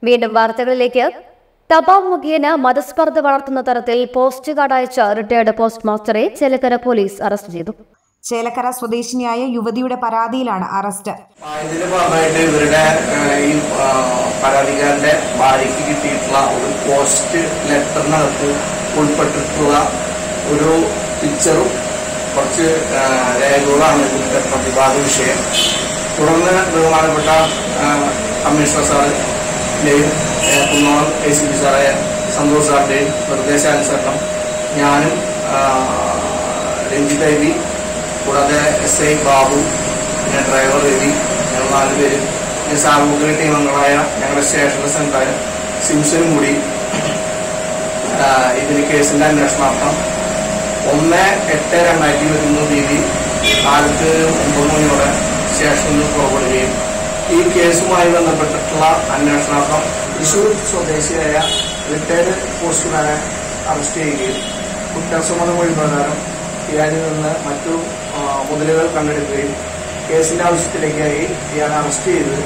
വീണ്ടും വാർത്തകളിലേക്ക്. തപാൽ മുഖേന മതസ്പർദ്ധ വളർത്തുന്ന തരത്തിൽ പോസ്റ്റ് കാർഡ് അയച്ച റിട്ടയർഡ് പോസ്റ്റ് മാസ്റ്ററെ ചേലക്കര പോലീസ് അറസ്റ്റ് ചെയ്തു. ചേലക്കര സ്വദേശിനിയായ യുവതിയുടെ പരാതിയിലാണ് അറസ്റ്റ്. ഇതിന് ഭാഗമായിട്ട് ഇവരുടെ ഈ പരാതിക്കാരന്റെ ഭാര്യയ്ക്ക് കിട്ടിയിട്ടുള്ള ഒരു പോസ്റ്റ് ലെറ്ററിനകത്ത് ഉൾപ്പെട്ടിട്ടുള്ള ഒരു പിക്ചറും കുറച്ച് രേഖകളാണ് ഇതിന്റെ പ്രതിപാദ വിഷയം. തുടർന്ന് ബഹുമാനപ്പെട്ട കമ്മീഷണർ സാറിന്റെയും കുന്നോളം ACP സാറായ സന്തോഷ് സാറിന്റെയും നിർദ്ദേശാനുസരണം ഞാനും രഞ്ജിത് ഐ കൂടാതെ SI ബാബു, പിന്നെ ഡ്രൈവർ രവി, ഞങ്ങൾ 4 പേരും സാമൂഹിക ടീമംഗങ്ങളായ ഞങ്ങളുടെ സ്റ്റേഷനിലെ സെൻട്രായ സിംസനും കൂടി ഇതിന് കേസിന്റെ അന്വേഷണാർത്ഥം 1/8/2021 തീയതി കാലത്ത് 9 മണിയോടെ സ്റ്റേഷനിൽ പുറപ്പെടുകയും ഈ കേസുമായി ബന്ധപ്പെട്ടിട്ടുള്ള അന്വേഷണാർത്ഥം തൃശൂർ സ്വദേശിയായ റിട്ടയർഡ് പോസ്റ്റ്മാനെ അറസ്റ്റ് ചെയ്യുകയും കുറ്റസമ്മത മൊഴി പ്രകാരം ഇയാളിൽ നിന്ന് മറ്റു മുതലുകൾ കണ്ടെടുക്കുകയും കേസിന്റെ ആവശ്യത്തിലേക്കായി ഇയാളെ അറസ്റ്റ് ചെയ്ത്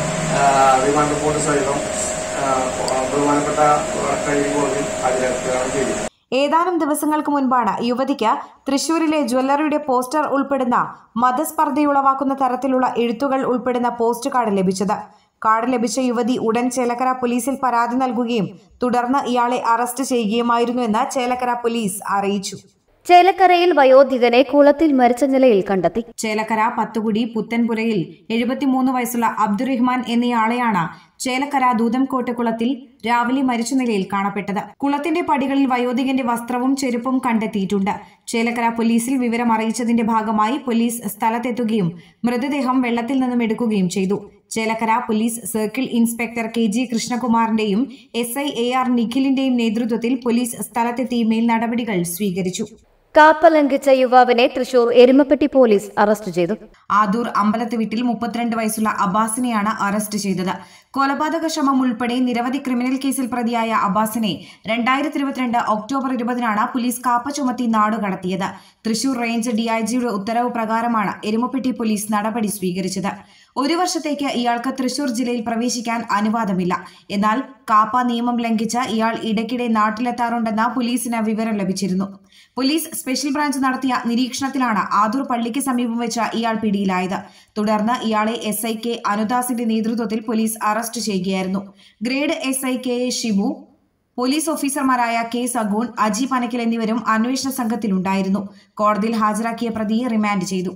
റിമാൻഡ് റിപ്പോർട്ട് സഹിതം ബഹുമാനപ്പെട്ട കോടതിയിൽ ഹാജരാക്കുകയാണ് ചെയ്തത്. ഏതാനും ദിവസങ്ങൾക്ക് മുൻപാണ് യുവതിക്ക് തൃശൂരിലെ ജ്വല്ലറിയുടെ പോസ്റ്റർ ഉൾപ്പെടുന്ന മതസ്പർദ്ധയുളവാക്കുന്ന തരത്തിലുള്ള എഴുത്തുകൾ ഉൾപ്പെടുന്ന പോസ്റ്റ് കാർഡ് ലഭിച്ചത്. കാർഡ് ലഭിച്ച യുവതി ഉടൻ ചേലക്കര പോലീസിൽ പരാതി നൽകുകയും തുടർന്ന് ഇയാളെ അറസ്റ്റ് ചെയ്യുകയുമായിരുന്നുവെന്ന് ചേലക്കര പോലീസ് അറിയിച്ചു. ചേലക്കരയിൽ വയോധികനെ കുളത്തിൽ മരിച്ച നിലയിൽ കണ്ടെത്തി. ചേലക്കര പത്തുകുടി പുത്തൻപുരയിൽ 73 വയസ്സുള്ള അബ്ദുറഹ്മാൻ എന്നയാളെയാണ് ചേലക്കര ദൂതംകോട്ട് കുളത്തിൽ രാവിലെ മരിച്ച നിലയിൽ കാണപ്പെട്ടത്. കുളത്തിന്റെ പടികളിൽ വയോധികന്റെ വസ്ത്രവും ചെരുപ്പും കണ്ടെത്തിയിട്ടുണ്ട്. ചേലക്കര പോലീസിൽ വിവരം അറിയിച്ചതിന്റെ ഭാഗമായി പോലീസ് സ്ഥലത്തെത്തുകയും മൃതദേഹം വെള്ളത്തിൽ നിന്നും എടുക്കുകയും ചെയ്തു. Chelakkara police circle inspector KG കൃഷ്ണകുമാറിന്റെയും SI AR നിഖിലിന്റെയും നേതൃത്വത്തിൽ പോലീസ് സ്ഥലത്തെത്തി മേൽ നടപടികൾ സ്വീകരിച്ചു. കാപ്പ ലംഘിച്ച യുവാവിനെ തൃശൂർ എരുമപ്പെട്ടി പോലീസ് അറസ്റ്റ് ചെയ്തു. ആദൂർ അമ്പലത്ത് വീട്ടിൽ 32 വയസ്സുള്ള അബ്ബാസിനെയാണ് അറസ്റ്റ് ചെയ്തത്. കൊലപാതക ശ്രമം ഉൾപ്പെടെ നിരവധി ക്രിമിനൽ കേസിൽ പ്രതിയായ അബ്ബാസിനെ 2022 ഒക്ടോബർ 20-നാണ് പോലീസ് കാപ്പ ചുമത്തി നാടുകടത്തിയത്. തൃശൂർ റേഞ്ച് DIGയുടെ ഉത്തരവ് പ്രകാരമാണ് എരുമപ്പെട്ടി പോലീസ് നടപടി സ്വീകരിച്ചത്. 1 വർഷത്തേക്ക് ഇയാൾക്ക് തൃശൂർ ജില്ലയിൽ പ്രവേശിക്കാൻ അനുവാദമില്ല. എന്നാൽ കാപ്പ നിയമം ലംഘിച്ച് ഇയാൾ ഇടയ്ക്കിടെ നാട്ടിലെത്താറുണ്ടെന്ന് പോലീസിന് വിവരം ലഭിച്ചിരുന്നു. പോലീസ് സ്പെഷ്യൽ ബ്രാഞ്ച് നടത്തിയ നിരീക്ഷണത്തിലാണ് ആദൂർ പള്ളിക്ക് സമീപം വെച്ച് ഇയാൾ പിടിയിലായത്. തുടർന്ന് ഇയാളെ SI K അനുദാസിന്റെ നേതൃത്വത്തിൽ പോലീസ് അറസ്റ്റ് ചെയ്യുകയായിരുന്നു. Grade SI K Shibu, police ഓഫീസർമാരായ K സഗൂൺ, അജി പനക്കൽ എന്നിവരും അന്വേഷണ സംഘത്തിലുണ്ടായിരുന്നു. കോടതിയിൽ ഹാജരാക്കിയ പ്രതിയെ റിമാൻഡ് ചെയ്തു.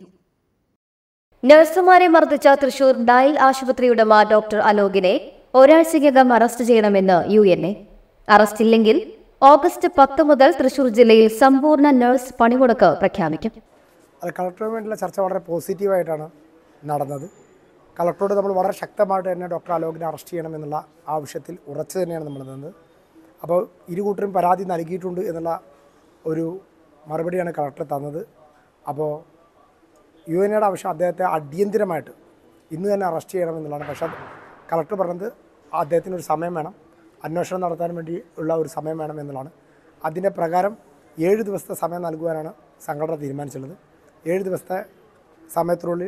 നഴ്സുമാരെ മർദ്ദിച്ച തൃശൂർ ഡയൽ ആശുപത്രി ഉടമ ഡോക്ടർ അലോകിനെ ഒരാഴ്ചയ്ക്കകം അറസ്റ്റ് ചെയ്യണമെന്ന് UNA. അറസ്റ്റില്ലെങ്കിൽ ഓഗസ്റ്റ് 10 മുതൽ തൃശൂർ ജില്ലയിൽ സമ്പൂർണ്ണ നഴ്സ് പണിമുടക്ക് പ്രഖ്യാപിക്കും. കളക്ടറുമായി വേണ്ടിയുള്ള ചർച്ച വളരെ പോസിറ്റീവായിട്ടാണ് നടന്നത്. കളക്ടറോട് നമ്മൾ വളരെ ശക്തമായിട്ട് തന്നെ ഡോക്ടർ അലോകിനെ അറസ്റ്റ് ചെയ്യണമെന്നുള്ള ആവശ്യത്തിൽ ഉറച്ചു തന്നെയാണ് നമ്മൾ നിന്നത്. അപ്പോൾ ഇരുകൂട്ടരും പരാതി നൽകിയിട്ടുണ്ട് എന്നുള്ള ഒരു മറുപടിയാണ് കളക്ടർ തന്നത്. അപ്പോൾ UNAയുടെ ആവശ്യം അദ്ദേഹത്തെ അടിയന്തിരമായിട്ട് ഇന്ന് തന്നെ അറസ്റ്റ് ചെയ്യണമെന്നുള്ളതാണ്. പക്ഷേ കളക്ടർ പറഞ്ഞത് അദ്ദേഹത്തിനൊരു സമയം വേണം, അന്വേഷണം നടത്താൻ വേണ്ടി ഉള്ള ഒരു സമയം വേണം എന്നുള്ളതാണ്. അതിൻ്റെ പ്രകാരം 7 ദിവസത്തെ സമയം നൽകുവാനാണ് സംഘടന തീരുമാനിച്ചിട്ടുള്ളത്. 7 ദിവസത്തെ സമയത്തിനുള്ളിൽ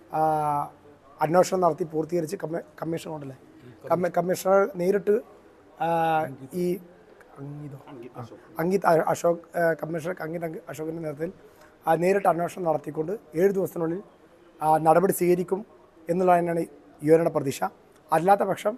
അന്വേഷണം നടത്തി പൂർത്തീകരിച്ച് കമ്മീഷണർ നേരിട്ട് ഈ അങ്കിത് അശോക് കമ്മീഷണർ അങ്കിത് അശോകിൻ്റെ നേതൃത്വത്തിൽ നേരിട്ട് അന്വേഷണം നടത്തിക്കൊണ്ട് 7 ദിവസത്തിനുള്ളിൽ നടപടി സ്വീകരിക്കും എന്നുള്ള തന്നെയാണ് UNAയുടെ പ്രതീക്ഷ. അല്ലാത്ത പക്ഷം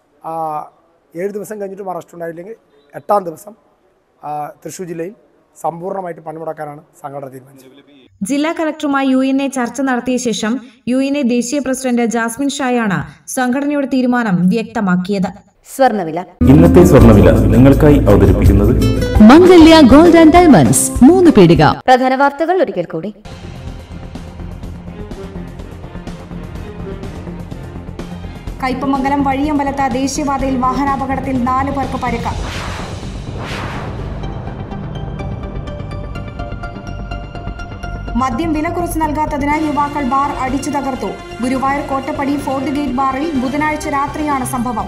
7 ദിവസം കഴിഞ്ഞിട്ടും അറസ്റ്റ് ഉണ്ടായില്ലെങ്കിൽ 8-ാം ദിവസം തൃശ്ശൂർ ജില്ലയിൽ സമ്പൂർണ്ണമായിട്ട് പണിമുടക്കാനാണ് സംഘടന തീരുമാനിച്ചത്. ജില്ലാ കളക്ടറുമായി UNA ചർച്ച നടത്തിയ ശേഷം UNA ദേശീയ പ്രസിഡന്റ് ജാസ്മിൻ ഷായാണ് സംഘടനയുടെ തീരുമാനം വ്യക്തമാക്കിയത്. സ്വർണ്ണവില. ഇന്നത്തെ സ്വർണ്ണവില നിങ്ങൾക്കായി അവതരിപ്പിക്കുന്നത് മംഗല്യ ഗോൾഡ് ആൻഡ് ഡയമണ്ട്സ് 3 പീടിക. പ്രധാന വാർത്തകൾ ഒരിക്കൽ കൂടി. കയ്പമംഗലം വഴിയമ്പലത്ത് ദേശീയപാതയിൽ വാഹനാപകടത്തിൽ 4 പേർക്ക് പരിക്ക്. മദ്യം വില കുറച്ച് നൽകാത്തതിനാൽ യുവാക്കൾ ബാർ അടിച്ചു തകർത്തു. ഗുരുവായൂർ കോട്ടപ്പടി ഫോർട്ട് ഗേറ്റ് ബാറിൽ ബുധനാഴ്ച രാത്രിയാണ് സംഭവം.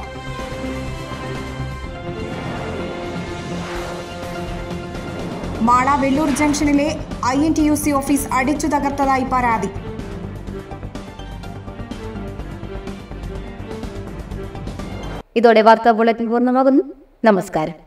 മാള വെള്ളൂർ ജംഗ്ഷനിലെ INTUC ഓഫീസ് അടിച്ചു തകർത്തതായി പരാതി. ഇതോടെ വാർത്താ ബുള്ളറ്റിൻ പൂർണ്ണമാകുന്നു. നമസ്കാരം.